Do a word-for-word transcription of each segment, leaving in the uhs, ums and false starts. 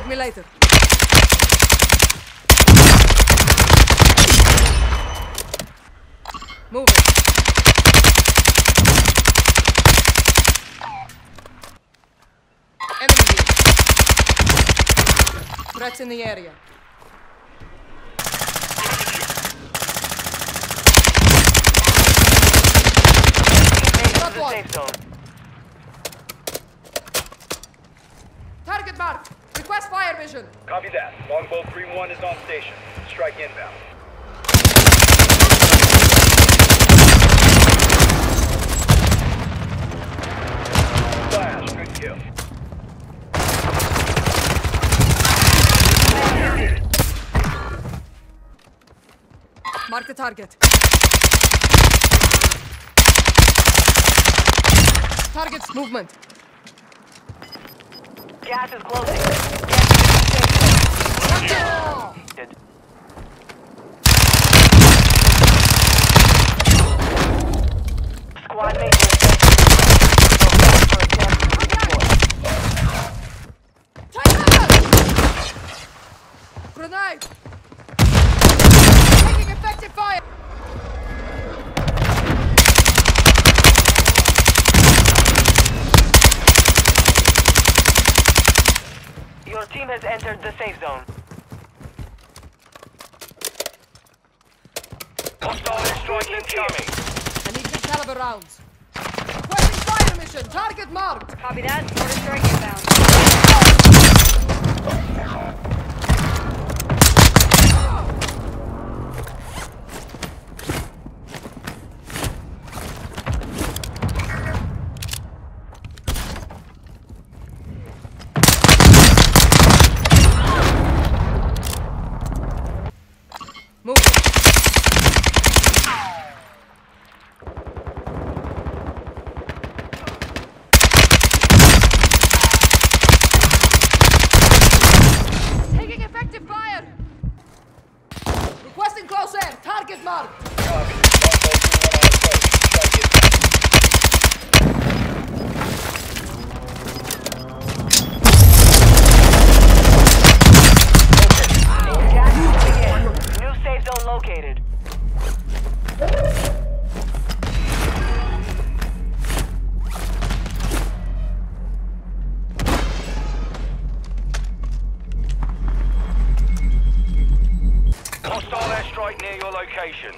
Check me later. Move it. Enemy here. Threats in the area. Got one. Safe zone. Target marked. Request fire vision. Copy that. Longbow three one is on station. Strike inbound. Flash, good kill. Mark the target. Target's movement. Gas is closing. Yeah. Dead. Squad mate. Grenade! Taking effective fire! Your team has entered the safe zone. Hostile strike incoming. I need big caliber rounds. Requesting fire mission! Target marked! Copy that. Mortar strike inbound. Move it. Taking effective fire! Requesting close air! Target marked! Copy. Located. Hostile airstrike near your location.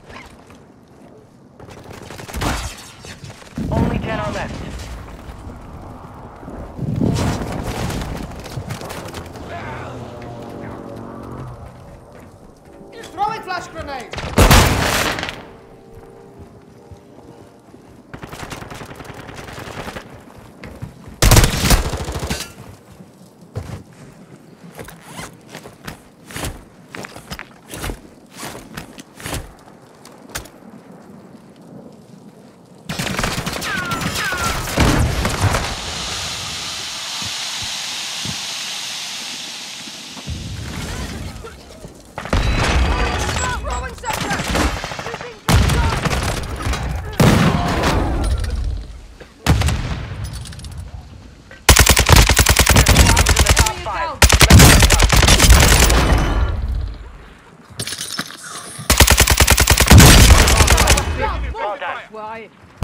Only ten are left. Throwing flash grenade! Why?